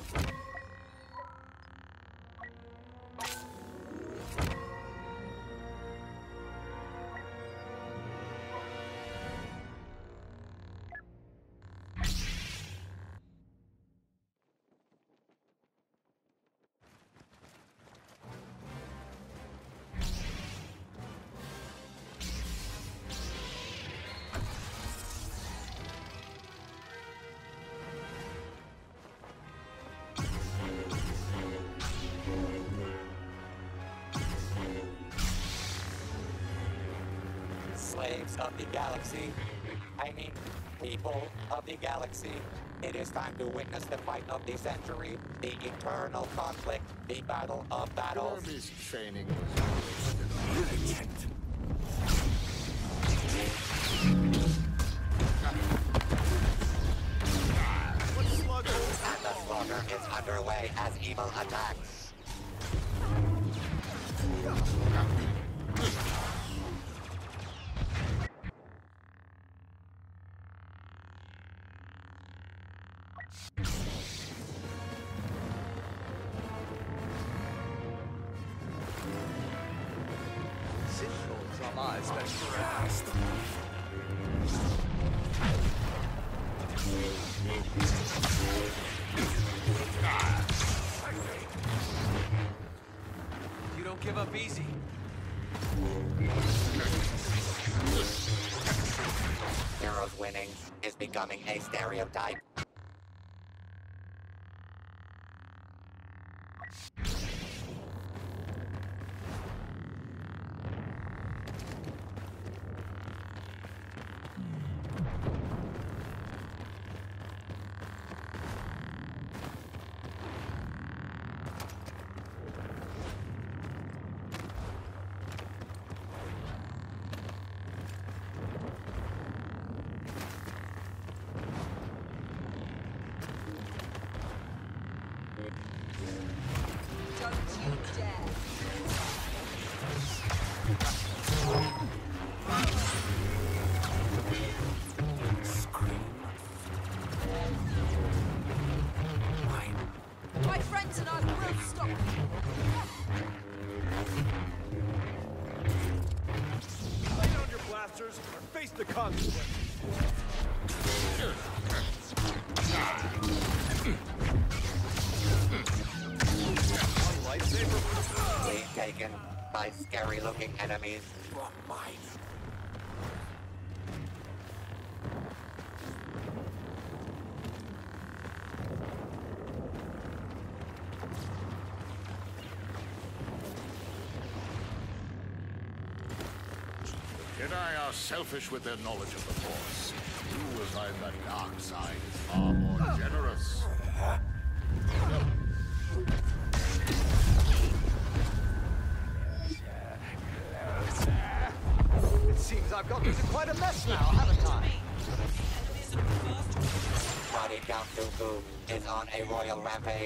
Slaves of the galaxy. I mean, people of the galaxy. It is time to witness the fight of the century, the eternal conflict, the battle of battles. Kirby's training was militant. And the slaughter is underway as evil attacks. You don't give up easy. Heroes winning is becoming a stereotype. Don't you dare. Scream. Mine. My friends and I will stop you. Lay down your blasters or face the consequences. Being taken by scary-looking enemies. Wrong mine. The Jedi are selfish with their knowledge of the Force. You will find the dark side is far more generous. It seems I've gotten into quite a mess now, haven't I? Body Count Dooku is on a royal rampage.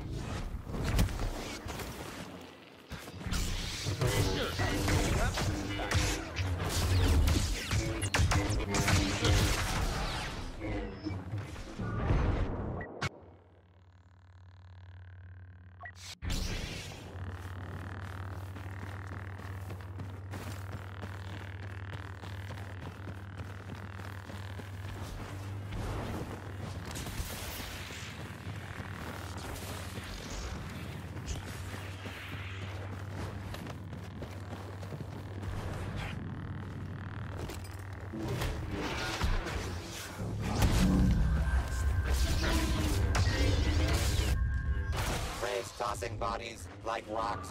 Rays tossing bodies like rocks.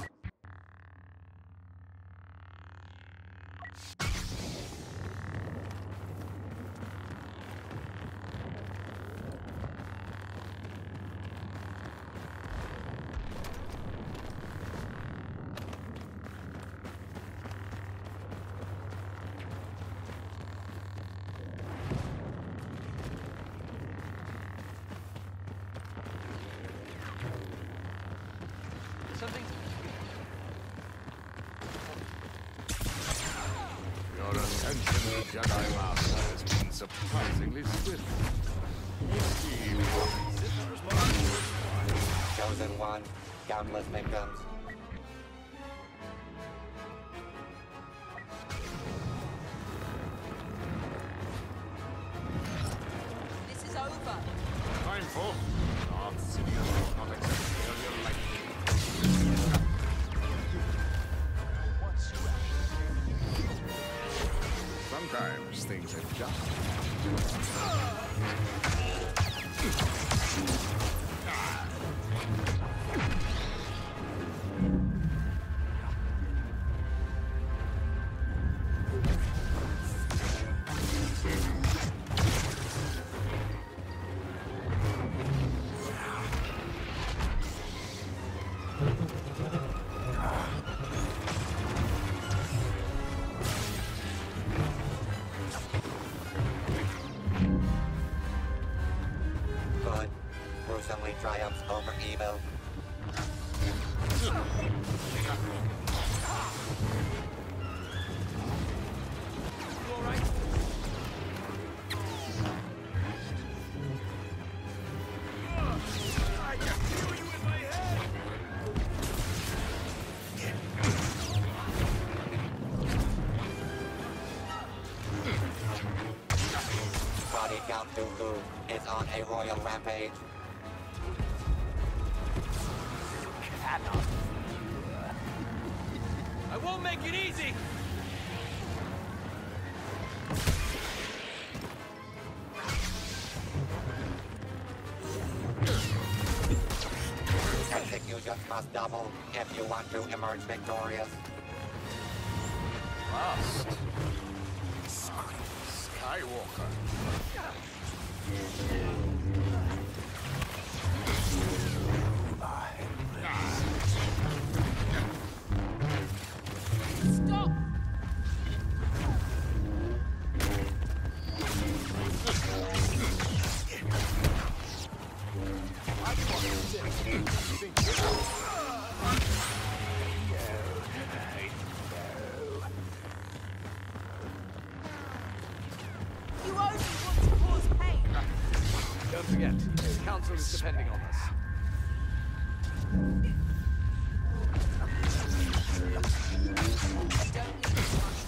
Something's... Your ascension to Jedi Master has been surprisingly swift. Indeed. Sisters, one, countless victims. This is over. Time for Darth Sidious, not accept failure lightly. Sometimes things are just. Good. Gruesomely triumphs over evil. You alright? I can feel you in my head! Body Count Dooku is on a royal rampage. I won't make it easy! Executions must double if you want to emerge victorious. Last. Skywalker. Stop! You only want to cause pain. Don't forget, the council is depending on us. Don't need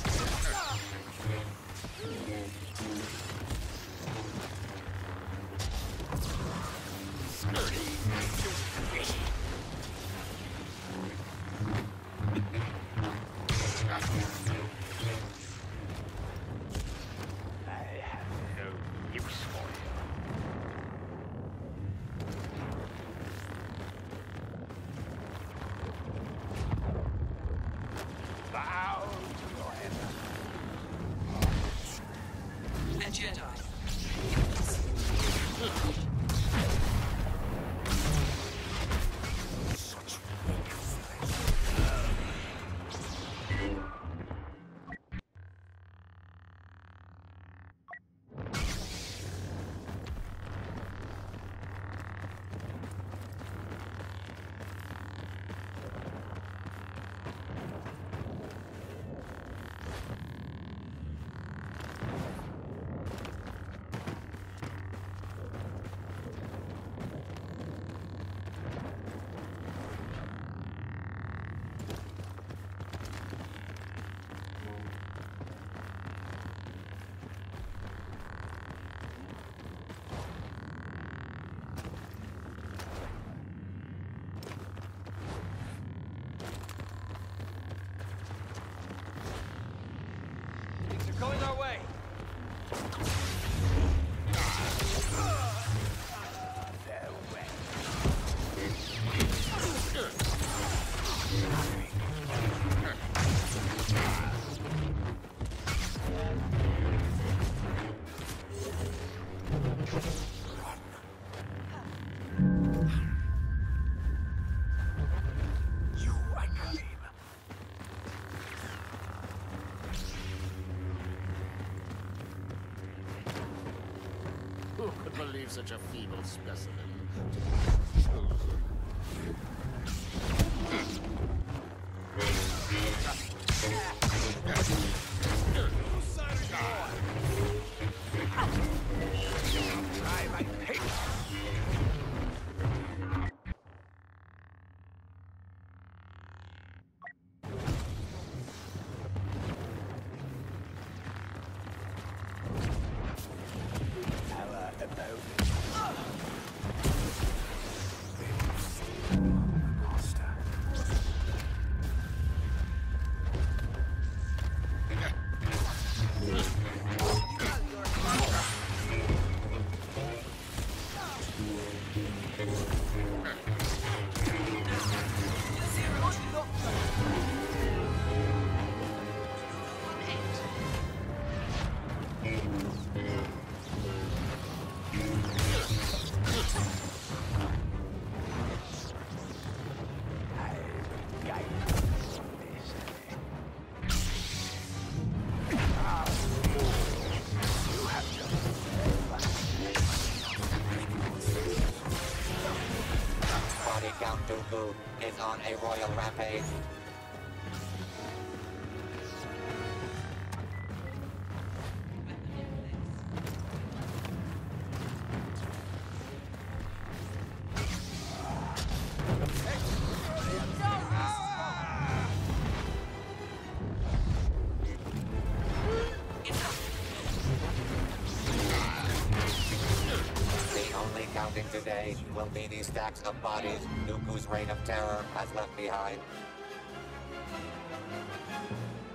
I have no use for you. Bow to your enemy. a Jedi. Things are going our way. You and your team. Who could believe such a feeble specimen? Whose side are you on? Try my patience. Body Count Dooku is on a royal rampage. The only counting today will be the stacks of bodies Dooku's reign of terror has left behind.